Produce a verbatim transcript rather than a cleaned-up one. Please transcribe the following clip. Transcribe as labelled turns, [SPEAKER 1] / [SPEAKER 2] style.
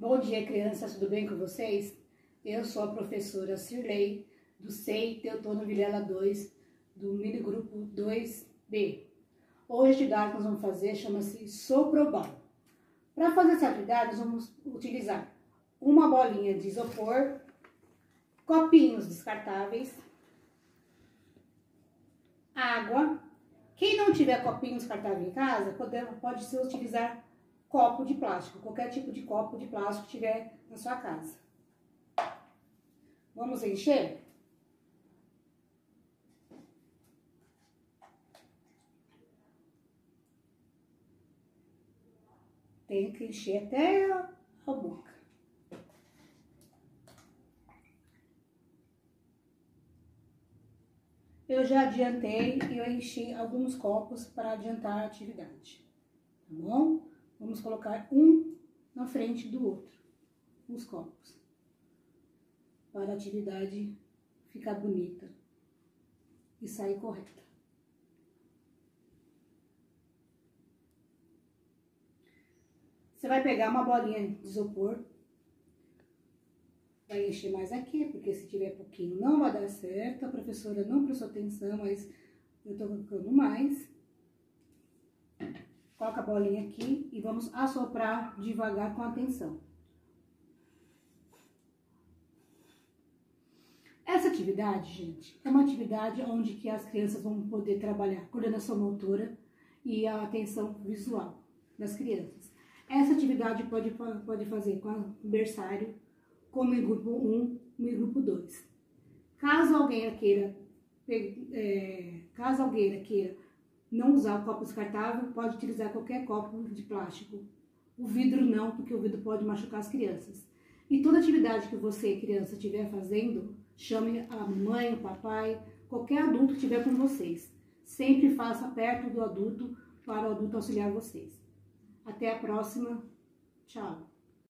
[SPEAKER 1] Bom dia, crianças, tudo bem com vocês? Eu sou a professora Cirlei, do S E I Teotono Vilela dois, do mini grupo dois B. Hoje a atividade que nós vamos fazer chama-se Soprobal. Para fazer essa atividade, nós vamos utilizar uma bolinha de isopor, copinhos descartáveis, água. Quem não tiver copinho descartável em casa, pode, pode se utilizar copo de plástico, qualquer tipo de copo de plástico que tiver na sua casa. Vamos encher? Tem que encher até a boca. Eu já adiantei e eu enchi alguns copos para adiantar a atividade, tá bom? Vamos colocar um na frente do outro, os copos, para a atividade ficar bonita e sair correta. Você vai pegar uma bolinha de isopor, vai encher mais aqui, porque se tiver pouquinho não vai dar certo. A professora não prestou atenção, mas eu tô colocando mais. Coloca a bolinha aqui e vamos assoprar devagar com atenção. Essa atividade, gente, é uma atividade onde que as crianças vão poder trabalhar a coordenação motora e a atenção visual das crianças. Essa atividade pode, pode fazer com o berçário, como em grupo um e em grupo dois. Caso alguém queira, é, caso alguém queira não usar o copo descartável, pode utilizar qualquer copo de plástico. O vidro não, porque o vidro pode machucar as crianças. E toda atividade que você, criança, estiver fazendo, chame a mãe, o papai, qualquer adulto que estiver com vocês. Sempre faça perto do adulto, para o adulto auxiliar vocês. Até a próxima. Tchau.